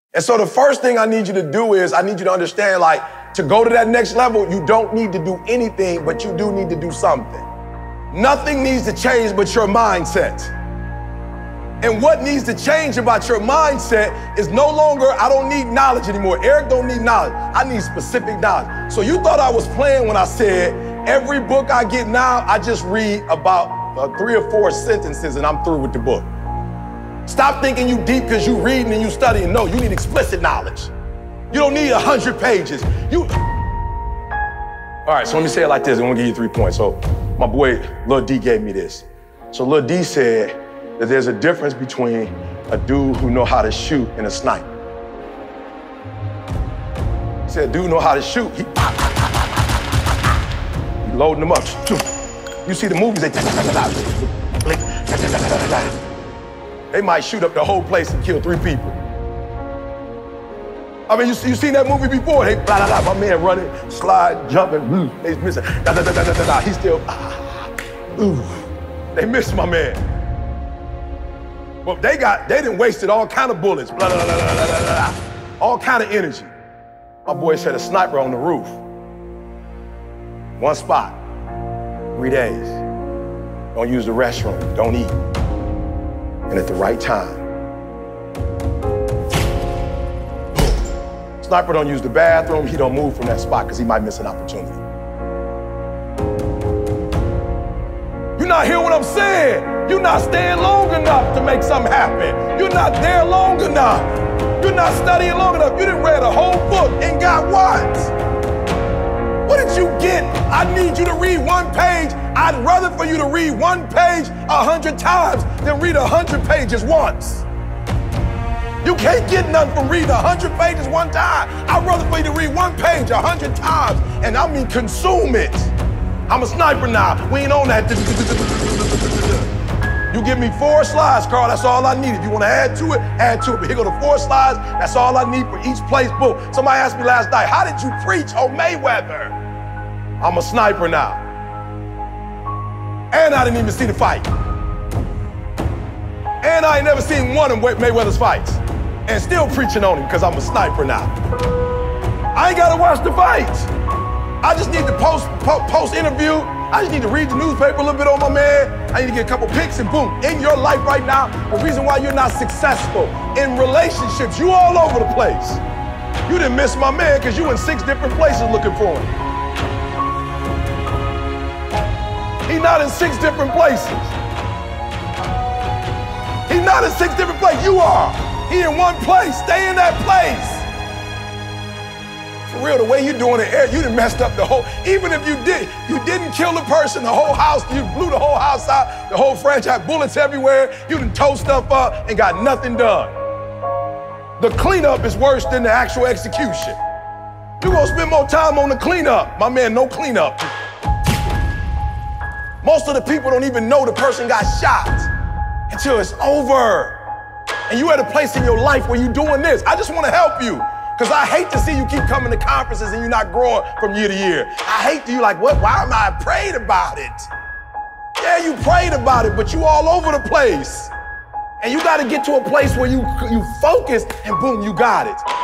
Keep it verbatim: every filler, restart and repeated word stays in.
And so the first thing I need you to do is I need you to understand, like, to go to that next level, you don't need to do anything, but you do need to do something. Nothing needs to change but your mindset. And what needs to change about your mindset is no longer, I don't need knowledge anymore. Eric don't need knowledge. I need specific knowledge. So you thought I was playing when I said, every book I get now, I just read about uh, three or four sentences and I'm through with the book. Stop thinking you deep because you reading and you studying. No, you need explicit knowledge. You don't need a hundred pages. You. All right, so let me say it like this. I'm gonna give you three points. So my boy, Lil D gave me this. So Lil D said that there's a difference between a dude who know how to shoot and a sniper. He said, dude know how to shoot. He, he loading them up. You see the movies, they They might shoot up the whole place and kill three people. I mean, you, you seen that movie before? They blah, blah, blah, my man running, slide, jumping, mm, they missing, da, da, da, da, da, da. He still, ah, ooh, they missed my man. Well, they got, they done wasted all kind of bullets, blah, blah, blah, blah, blah, blah, blah, all kind of energy. My boy said a sniper on the roof. One spot, three days. Don't use the restroom, don't eat. And at the right time, boom. Sniper don't use the bathroom, he don't move from that spot because he might miss an opportunity. You're not hearing what I'm saying. You're not staying long enough to make something happen. You're not there long enough. You're not studying long enough. You done read a whole book and got what? What did you get? I need you to read one page. I'd rather for you to read one page a hundred times than read a hundred pages once. You can't get nothing from reading a hundred pages one time. I'd rather for you to read one page a hundred times, and I mean consume it. I'm a sniper now. We ain't on that. You give me four slides, Carl, that's all I need. If you want to add to it, add to it. But here go the four slides, that's all I need for each place. Boom. Somebody asked me last night, how did you preach on Mayweather? I'm a sniper now. And I didn't even see the fight. And I ain't never seen one of Mayweather's fights. And still preaching on him because I'm a sniper now. I ain't got to watch the fights. I just need to post, po post interview. I just need to read the newspaper a little bit on my man. I need to get a couple pics and boom. In your life right now, the reason why you're not successful in relationships, you all over the place. You didn't miss my man because you in six different places looking for him. He's not in six different places. He's not in six different places. You are. He in one place. Stay in that place. For real, the way you're doing it, Eric, you done messed up the whole, even if you did, you didn't kill the person, the whole house, you blew the whole house out, the whole franchise, bullets everywhere, you done tore stuff up and got nothing done. The cleanup is worse than the actual execution. You're gonna spend more time on the cleanup. My man, no cleanup. Most of the people don't even know the person got shot until it's over. And you're at a place in your life where you're doing this. I just wanna help you. Because I hate to see you keep coming to conferences and you're not growing from year to year. I hate to you like, what? Why am I prayed about it? Yeah, you prayed about it, but you all over the place. And you got to get to a place where you, you focus and boom, you got it.